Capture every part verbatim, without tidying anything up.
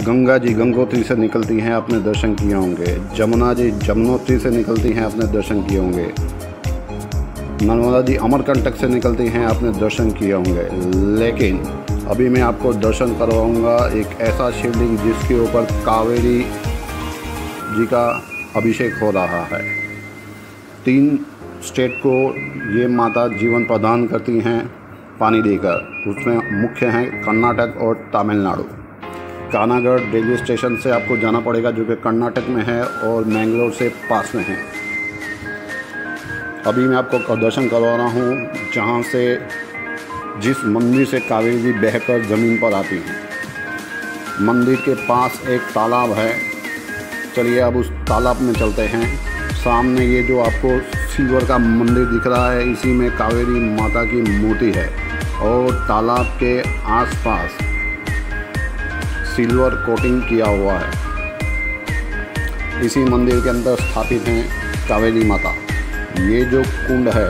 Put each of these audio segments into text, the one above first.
गंगा जी गंगोत्री से निकलती हैं, आपने दर्शन किए होंगे। जमुना जी जमुनोत्री से निकलती हैं, आपने दर्शन किए होंगे। नर्मदा जी अमरकंटक से निकलती हैं, आपने दर्शन किए होंगे। लेकिन अभी मैं आपको दर्शन करवाऊंगा एक ऐसा शिवलिंग जिसके ऊपर कावेरी जी का अभिषेक हो रहा है। तीन स्टेट को ये माता जीवन प्रदान करती हैं पानी देकर। उसमें मुख्य हैं कर्नाटक और तमिलनाडु। कानागढ़ रेलवे स्टेशन से आपको जाना पड़ेगा, जो कि कर्नाटक में है, और मैंगलोर से पास में है। अभी मैं आपको दर्शन करवा रहा हूँ जहाँ से जिस मंदिर से कावेरी जी बहकर ज़मीन पर आती हैं। मंदिर के पास एक तालाब है। चलिए अब उस तालाब में चलते हैं। सामने ये जो आपको सिल्वर का मंदिर दिख रहा है, इसी में कावेरी माता की मूर्ति है, और तालाब के आसपास सिल्वर कोटिंग किया हुआ है। इसी मंदिर के अंदर स्थापित हैं कावेरी माता। ये जो कुंड है,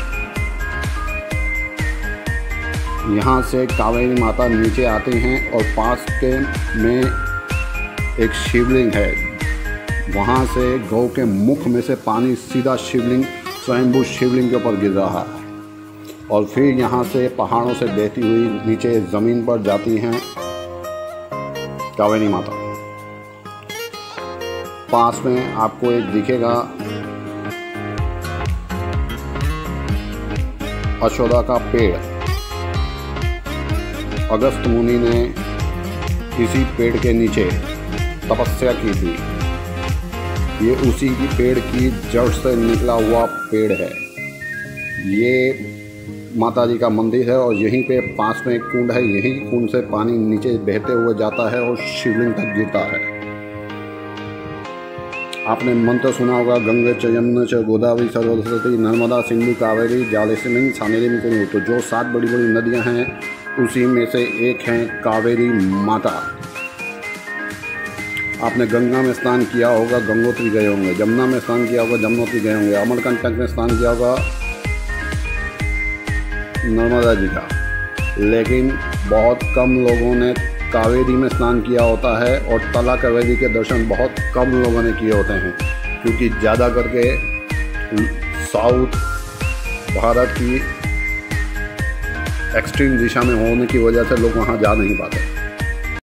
यहाँ से कावेरी माता नीचे आती हैं और पास के में एक शिवलिंग है। वहाँ से गौ के मुख में से पानी सीधा शिवलिंग स्वयंभू शिवलिंग के ऊपर गिर रहा है, और फिर यहाँ से पहाड़ों से बहती हुई नीचे ज़मीन पर जाती हैं कावेरी माता। पास में आपको एक दिखेगा अशोका का पेड़। अगस्त मुनि ने इसी पेड़ के नीचे तपस्या की थी। ये उसी की पेड़ की जड़ से निकला हुआ पेड़ है। ये माता जी का मंदिर है, और यहीं पे पास में एक कुंड है। यही कुंड से पानी नीचे बहते हुए जाता है और शिवलिंग तक गिरता है। आपने मंत्र सुना होगा, गंगे च यमुना च गोदावरी सरस्वती नर्मदा सिंधु कावेरी जालेस्मिन् सन्निधिं कुरु। तो जो सात बड़ी बड़ी नदियां हैं, उसी में से एक है कावेरी माता। आपने गंगा में स्नान किया होगा, गंगोत्री गए होंगे। जमुना में स्नान किया होगा, जमुनोत्री गए होंगे। अमरकंटक में स्नान किया होगा, नर्मदा जी का। लेकिन बहुत कम लोगों ने कावेरी में स्नान किया होता है, और तला कावेरी के दर्शन बहुत कम लोगों ने किए होते हैं, क्योंकि ज़्यादा करके साउथ भारत की एक्सट्रीम दिशा में होने की वजह से लोग वहाँ जा नहीं पाते।